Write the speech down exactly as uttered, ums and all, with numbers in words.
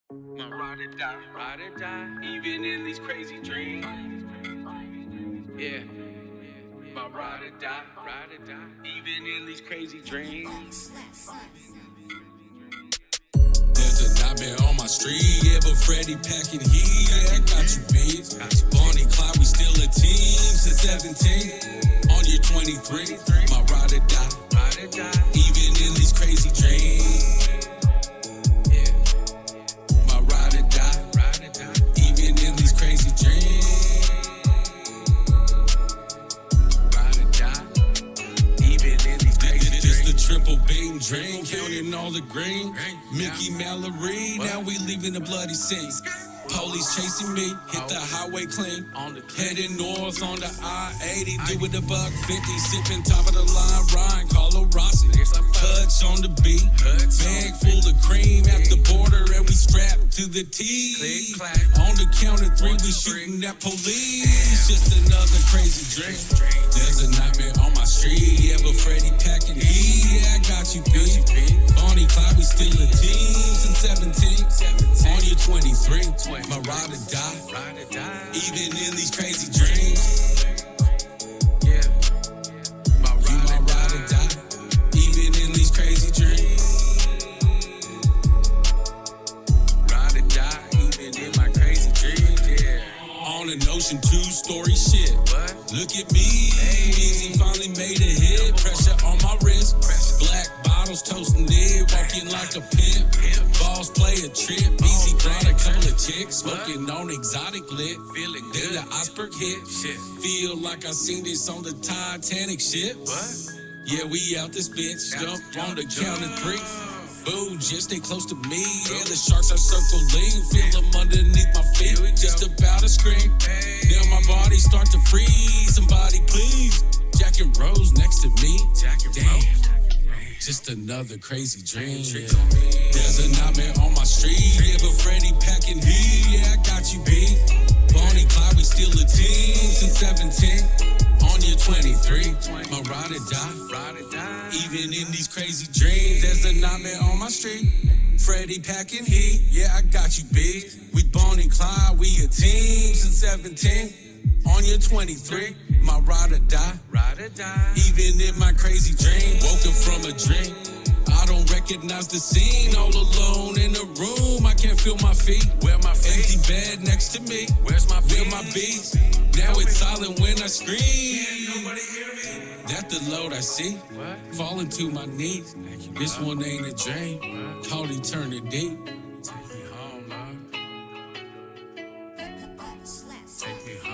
My ride or die, ride or die, even in these crazy dreams. Yeah, my ride or die, ride or die, even in these crazy dreams. There's a nightmare on my street, yeah, but Freddie packing heat, yeah, I got you, bitch. Bonnie Clyde, we still a team since seventeen. On year twenty-three, my ride or die, ride or die, even in these crazy dreams. Triple beam drain, counting all the green. Mickey Mallory, now we leaving the bloody scene. Police chasing me, hit the highway clean. Heading north on the I eighty, do it a buck fifty, sipping top of the line, Ryan, Carlo Rossi. Hutch on the beat, bag full of cream at the border, and we strapped to the T. On the count of three, we shooting at police. Just another crazy dream. There's a nightmare on my street, yeah, but Freddie packing heat, yeah, I got you, B. Bonnie Clyde, we still a team since seventeen. On year twenty-three, my ride or die, even in these crazy dreams. Yeah, my ride or die, even in these crazy dreams. Ride or die, even in my crazy dreams, yeah. On an ocean two-story ship. What? Look at me, Easy finally made a hit. Pressure on my wrist, black bottles toasting it, walking like a pimp. Balls play a trip, Easy brought a couple of chicks, smoking on exotic lit. Feeling good, the iceberg hit. Feel like I seen this on the Titanic ship. What? Yeah, we out this bitch, jump on the count of three. Boo, just stay close to me. Yeah, the sharks are circling. Feel them underneath my feet. Just about to scream. Now my body start to freeze. Somebody please. Jack and Rose next to me. Damn. Just another crazy dream. Yeah. There's a nightmare on my street. Yeah, but Freddie packing heat. Yeah, I got you, B. Bonnie Clyde, we still a team since seventeen. On year twenty-three, my ride or die, even in these crazy dreams. There's a nightmare on my street. Freddie packing heat, yeah, I got you, B. We Bonnie Clyde, we a team since seventeen. On year twenty-three, my ride or die, even in my crazy dream. Woken from a dream, I don't recognize the scene. All alone in the room, I can't feel my feet. Where my feet? Empty bed next to me. Where's my Where my beats? Now it's silent when I scream. Can't nobody hear me. That's the load I see. What? Falling to my knees. This one ain't a dream. What? Called eternity. Take me home, love. Take me home.